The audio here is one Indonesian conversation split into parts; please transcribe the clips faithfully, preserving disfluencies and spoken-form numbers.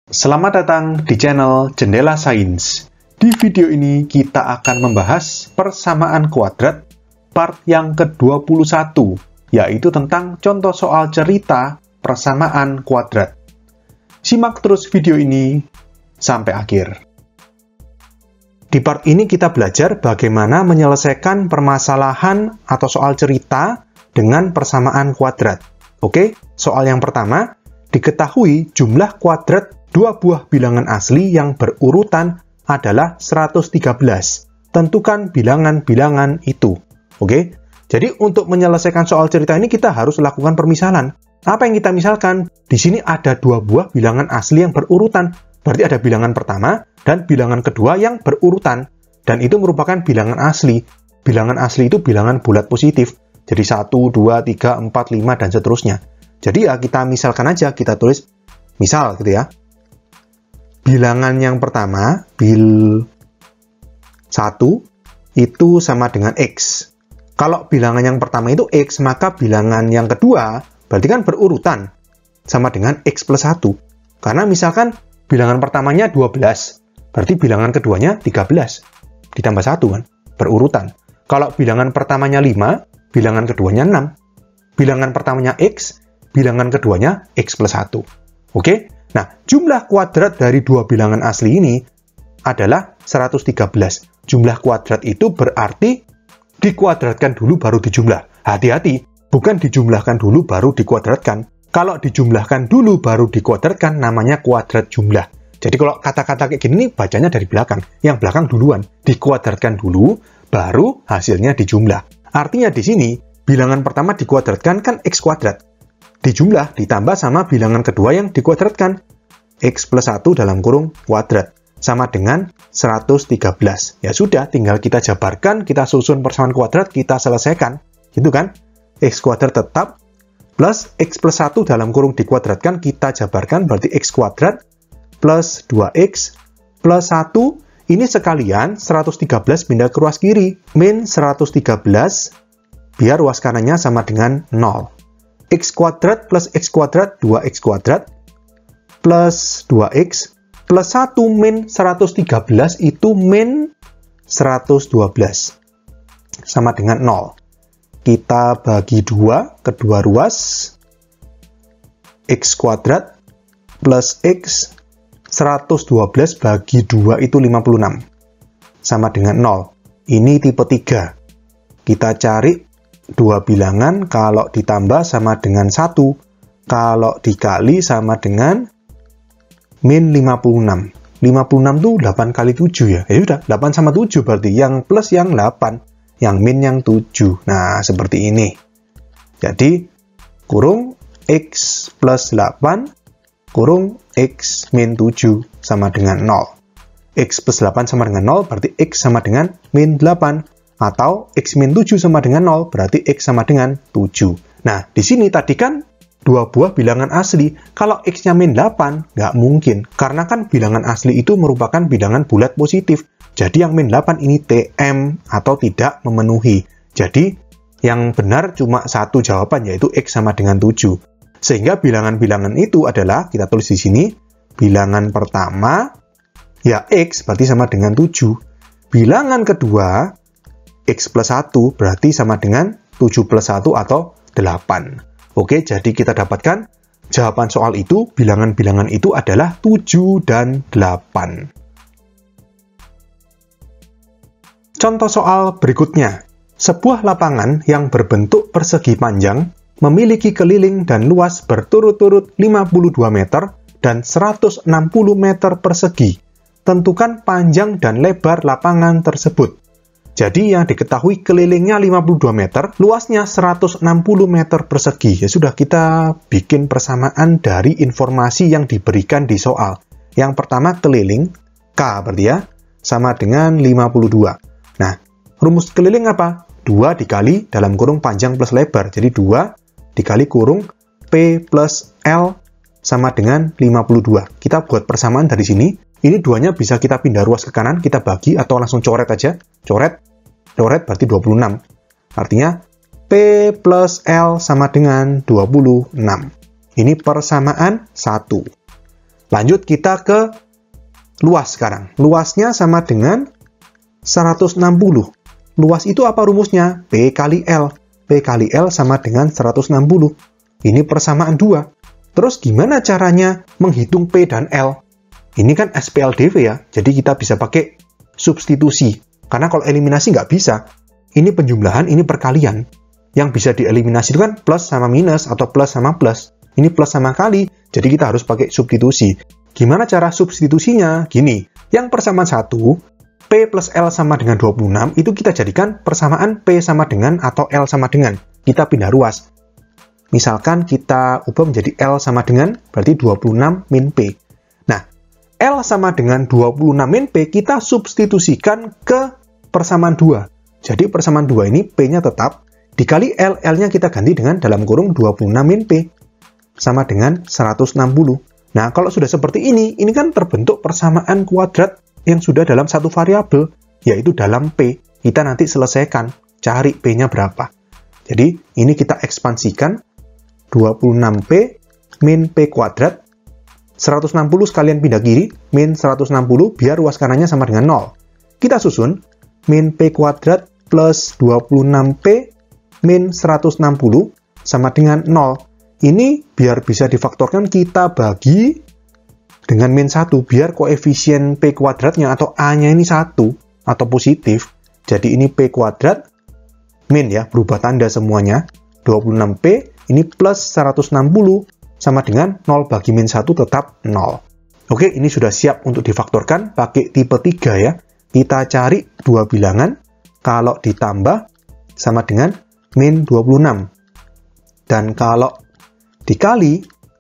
Selamat datang di channel Jendela Sains. Di video ini kita akan membahas persamaan kuadrat part yang ke dua puluh satu, yaitu tentang contoh soal cerita persamaan kuadrat. Simak terus video ini sampai akhir. Di part ini kita belajar bagaimana menyelesaikan permasalahan atau soal cerita dengan persamaan kuadrat. Oke, soal yang pertama, diketahui jumlah kuadrat dua buah bilangan asli yang berurutan adalah seratus tiga belas. Tentukan bilangan-bilangan itu. Oke, jadi untuk menyelesaikan soal cerita ini kita harus lakukan permisalan. Apa yang kita misalkan? Di sini ada dua buah bilangan asli yang berurutan. Berarti ada bilangan pertama dan bilangan kedua yang berurutan. Dan itu merupakan bilangan asli. Bilangan asli itu bilangan bulat positif. Jadi satu, dua, tiga, empat, lima, dan seterusnya. Jadi ya kita misalkan aja, kita tulis misal gitu ya. Bilangan yang pertama, bil satu, itu sama dengan X. Kalau bilangan yang pertama itu X, maka bilangan yang kedua, berarti kan berurutan, sama dengan X plus satu. Karena misalkan bilangan pertamanya dua belas, berarti bilangan keduanya tiga belas. Ditambah satu kan, berurutan. Kalau bilangan pertamanya lima, bilangan keduanya enam. Bilangan pertamanya X, bilangan keduanya X plus satu. Oke? Nah, jumlah kuadrat dari dua bilangan asli ini adalah seratus tiga belas. Jumlah kuadrat itu berarti dikuadratkan dulu baru dijumlah. Hati-hati, bukan dijumlahkan dulu baru dikuadratkan. Kalau dijumlahkan dulu baru dikuadratkan, namanya kuadrat jumlah. Jadi kalau kata-kata kayak gini, bacanya dari belakang. Yang belakang duluan. Dikuadratkan dulu, baru hasilnya dijumlah. Artinya di sini, bilangan pertama dikuadratkan kan X kuadrat. Dijumlah, ditambah sama bilangan kedua yang dikuadratkan. X plus satu dalam kurung kuadrat. Sama dengan seratus tiga belas. Ya sudah, tinggal kita jabarkan, kita susun persamaan kuadrat, kita selesaikan. Gitu kan? X kuadrat tetap, plus X plus satu dalam kurung dikuadratkan, kita jabarkan, berarti X kuadrat, plus dua X, plus satu, ini sekalian seratus tiga belas pindah ke ruas kiri. Min seratus tiga belas, biar ruas kanannya sama dengan nol. X kuadrat plus X kuadrat, dua X kuadrat, plus dua X, plus satu min seratus tiga belas itu min seratus dua belas. Sama dengan nol. Kita bagi dua, kedua ruas. X kuadrat plus X, seratus dua belas bagi dua itu lima puluh enam. Sama dengan nol. Ini tipe tiga. Kita cari dua bilangan, kalau ditambah sama dengan satu. Kalau dikali sama dengan min lima puluh enam. lima puluh enam itu delapan kali tujuh ya. Ya udah, delapan sama tujuh berarti. Yang plus yang delapan. Yang min yang tujuh. Nah, seperti ini. Jadi, kurung X plus delapan kurung X min tujuh sama dengan nol. X plus delapan sama dengan nol, berarti X sama dengan min delapan. Atau X min tujuh sama dengan nol, berarti X sama dengan tujuh. Nah, di sini tadi kan dua buah bilangan asli. Kalau X-nya min delapan, nggak mungkin. Karena kan bilangan asli itu merupakan bilangan bulat positif. Jadi yang min delapan ini T M atau tidak memenuhi. Jadi yang benar cuma satu jawaban, yaitu X sama dengan tujuh. Sehingga bilangan-bilangan itu adalah, kita tulis di sini, bilangan pertama, ya X berarti sama dengan tujuh. Bilangan kedua, X plus satu berarti sama dengan tujuh plus satu atau delapan. Oke, jadi kita dapatkan jawaban soal itu, bilangan-bilangan itu adalah tujuh dan delapan. Contoh soal berikutnya. Sebuah lapangan yang berbentuk persegi panjang memiliki keliling dan luas berturut-turut lima puluh dua meter dan seratus enam puluh meter persegi. Tentukan panjang dan lebar lapangan tersebut. Jadi yang diketahui kelilingnya lima puluh dua meter, luasnya seratus enam puluh meter persegi. Ya sudah, kita bikin persamaan dari informasi yang diberikan di soal. Yang pertama keliling, K berarti ya, sama dengan lima puluh dua. Nah, rumus keliling apa? dua dikali dalam kurung panjang plus lebar. Jadi dua dikali kurung P plus L sama dengan lima puluh dua. Kita buat persamaan dari sini. Ini duanya bisa kita pindah ruas ke kanan, kita bagi atau langsung coret aja. Coret, coret berarti dua puluh enam. Artinya P plus L sama dengan dua puluh enam. Ini persamaan satu. Lanjut kita ke luas sekarang. Luasnya sama dengan seratus enam puluh. Luas itu apa rumusnya? P kali L. P kali L sama dengan seratus enam puluh. Ini persamaan dua. Terus gimana caranya menghitung P dan L? Ini kan S P L D V ya, jadi kita bisa pakai substitusi. Karena kalau eliminasi nggak bisa. Ini penjumlahan, ini perkalian. Yang bisa dieliminasi itu kan plus sama minus atau plus sama plus. Ini plus sama kali, jadi kita harus pakai substitusi. Gimana cara substitusinya? Gini, yang persamaan satu, P plus L sama dengan dua puluh enam, itu kita jadikan persamaan P sama dengan atau L sama dengan. Kita pindah ruas. Misalkan kita ubah menjadi L sama dengan, berarti dua puluh enam min P. Nah, L sama dengan dua puluh enam min P, kita substitusikan ke persamaan dua. Jadi persamaan dua ini P-nya tetap, dikali L, L-nya kita ganti dengan dalam kurung dua puluh enam min P, sama dengan seratus enam puluh. Nah, kalau sudah seperti ini, ini kan terbentuk persamaan kuadrat yang sudah dalam satu variabel, yaitu dalam P. Kita nanti selesaikan, cari P-nya berapa. Jadi, ini kita ekspansikan, dua puluh enam P min P kuadrat, seratus enam puluh sekalian pindah kiri, min seratus enam puluh, biar ruas kanannya sama dengan nol. Kita susun, min P kuadrat plus dua puluh enam P min seratus enam puluh sama dengan nol. Ini biar bisa difaktorkan kita bagi dengan min satu, biar koefisien P kuadratnya atau A-nya ini satu atau positif. Jadi ini P kuadrat min ya, berubah tanda semuanya. dua puluh enam P ini plus seratus enam puluh sama dengan nol bagi min satu tetap nol. Oke, ini sudah siap untuk difaktorkan pakai tipe tiga ya. Kita cari dua bilangan, kalau ditambah sama dengan min dua puluh enam. Dan kalau dikali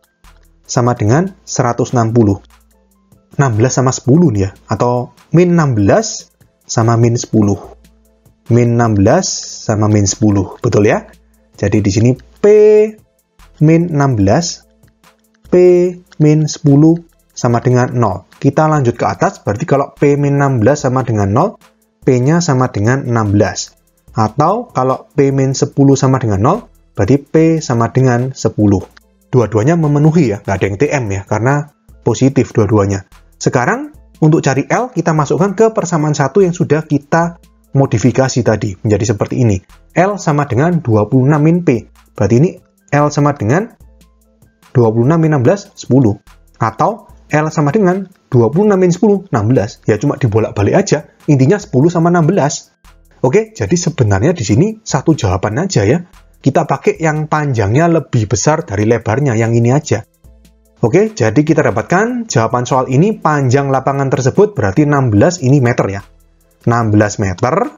sama dengan seratus enam puluh. enam belas sama sepuluh nih ya, atau min enam belas sama min sepuluh. Min enam belas sama min sepuluh, betul ya? Jadi di sini P min enam belas, P min sepuluh sama dengan nol. Kita lanjut ke atas, berarti kalau P min enam belas sama dengan nol, P-nya sama dengan enam belas. Atau kalau P min sepuluh sama dengan nol, berarti P sama dengan sepuluh. Dua-duanya memenuhi ya, nggak ada yang T M ya, karena positif dua-duanya. Sekarang, untuk cari L, kita masukkan ke persamaan satu yang sudah kita modifikasi tadi, menjadi seperti ini. L sama dengan dua puluh enam min P. Berarti ini L sama dengan dua puluh enam min enam belas, sepuluh. Atau L sama dengan dua puluh enam min sepuluh, enam belas. Ya cuma dibolak-balik aja. Intinya sepuluh sama enam belas. Oke, jadi sebenarnya di sini satu jawaban aja ya. Kita pakai yang panjangnya lebih besar dari lebarnya, yang ini aja. Oke, jadi kita dapatkan jawaban soal ini panjang lapangan tersebut berarti enam belas ini meter ya. enam belas meter.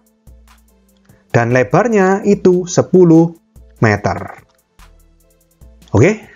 Dan lebarnya itu sepuluh meter. Oke.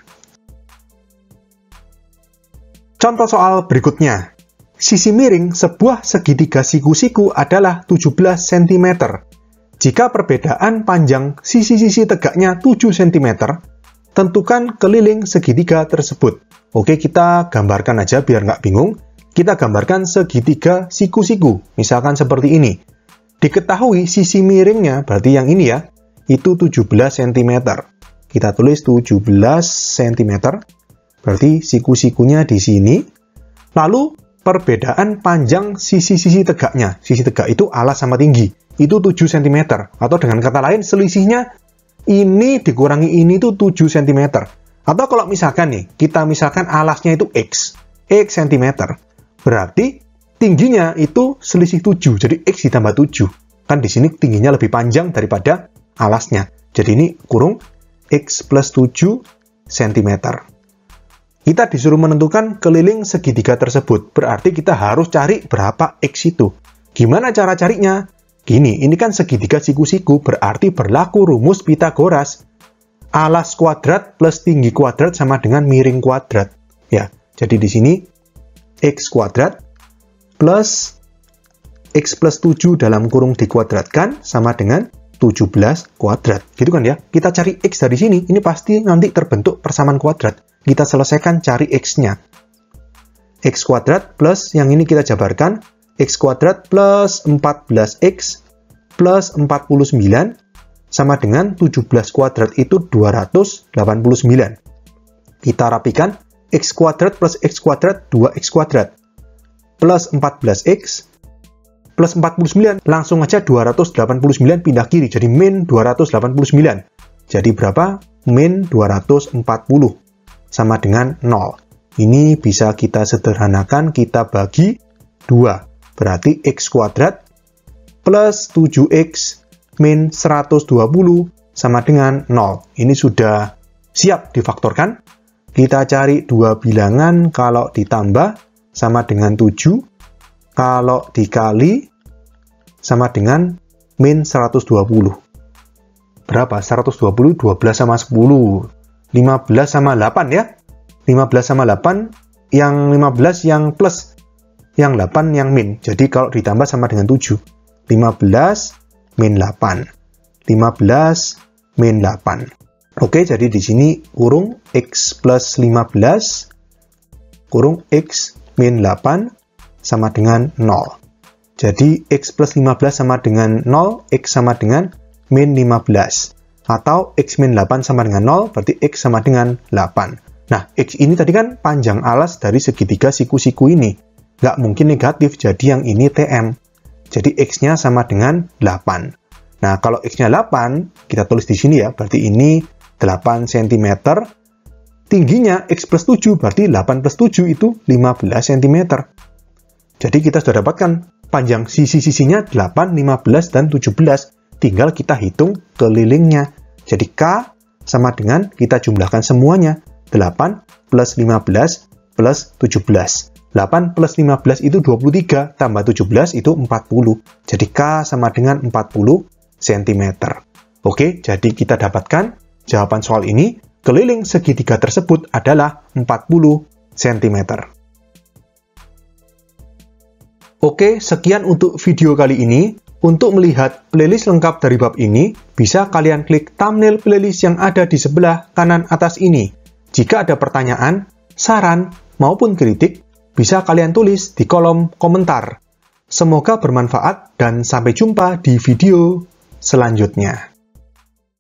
Contoh soal berikutnya. Sisi miring sebuah segitiga siku-siku adalah tujuh belas sentimeter. Jika perbedaan panjang sisi-sisi tegaknya tujuh sentimeter, tentukan keliling segitiga tersebut. Oke, kita gambarkan aja biar nggak bingung. Kita gambarkan segitiga siku-siku, misalkan seperti ini. Diketahui sisi miringnya, berarti yang ini ya, itu tujuh belas sentimeter. Kita tulis tujuh belas sentimeter. Berarti siku-sikunya di sini. Lalu, perbedaan panjang sisi-sisi tegaknya. Sisi tegak itu alas sama tinggi. Itu tujuh sentimeter. Atau dengan kata lain, selisihnya ini dikurangi ini itu tujuh sentimeter. Atau kalau misalkan nih, kita misalkan alasnya itu X. X sentimeter. Berarti tingginya itu selisih tujuh. Jadi X ditambah tujuh. Kan di sini tingginya lebih panjang daripada alasnya. Jadi ini kurung X plus tujuh sentimeter. Kita disuruh menentukan keliling segitiga tersebut. Berarti kita harus cari berapa X itu. Gimana cara carinya? Gini, ini kan segitiga siku-siku, berarti berlaku rumus Pitagoras. Alas kuadrat plus tinggi kuadrat sama dengan miring kuadrat. Ya, jadi di sini X kuadrat plus X plus tujuh dalam kurung dikuadratkan sama dengan tujuh belas kuadrat. Gitu kan ya? Kita cari X dari sini, ini pasti nanti terbentuk persamaan kuadrat. Kita selesaikan cari X-nya. X kuadrat plus, yang ini kita jabarkan, X kuadrat plus empat belas X plus empat puluh sembilan sama dengan tujuh belas kuadrat itu dua ratus delapan puluh sembilan. Kita rapikan, x kuadrat plus x kuadrat, dua x kuadrat. Plus empat belas x, plus empat puluh sembilan, langsung aja dua ratus delapan puluh sembilan pindah kiri, jadi min dua ratus delapan puluh sembilan. Jadi berapa? Min dua ratus empat puluh, sama dengan nol. Ini bisa kita sederhanakan, kita bagi dua. Berarti x kuadrat plus tujuh x min seratus dua puluh sama dengan nol. Ini sudah siap difaktorkan. Kita cari dua bilangan, kalau ditambah sama dengan tujuh, kalau dikali sama dengan min seratus dua puluh. Berapa? seratus dua puluh, dua belas sama sepuluh. lima belas sama delapan ya. lima belas sama delapan, yang lima belas yang plus, yang delapan yang min. Jadi kalau ditambah sama dengan tujuh. lima belas min delapan. lima belas min delapan. Oke, jadi di sini kurung x plus lima belas kurung x min delapan sama dengan nol. Jadi x plus lima belas sama dengan nol, x sama dengan min lima belas. Atau x min delapan sama dengan nol, berarti x sama dengan delapan. Nah, x ini tadi kan panjang alas dari segitiga siku-siku ini. Nggak mungkin negatif, jadi yang ini T M. Jadi x-nya sama dengan delapan. Nah, kalau x-nya delapan, kita tulis di sini ya, berarti ini delapan sentimeter. Tingginya x plus tujuh, berarti delapan plus tujuh itu lima belas sentimeter. Jadi kita sudah dapatkan panjang sisi-sisinya delapan, lima belas, dan tujuh belas. Tinggal kita hitung kelilingnya. Jadi K sama dengan, kita jumlahkan semuanya. delapan plus lima belas plus tujuh belas. delapan plus lima belas itu dua puluh tiga, tambah tujuh belas itu empat puluh. Jadi K sama dengan empat puluh sentimeter. Oke, jadi kita dapatkan jawaban soal ini, keliling segitiga tersebut adalah empat puluh sentimeter. Oke, sekian untuk video kali ini. Untuk melihat playlist lengkap dari bab ini, bisa kalian klik thumbnail playlist yang ada di sebelah kanan atas ini. Jika ada pertanyaan, saran, maupun kritik, bisa kalian tulis di kolom komentar. Semoga bermanfaat dan sampai jumpa di video selanjutnya.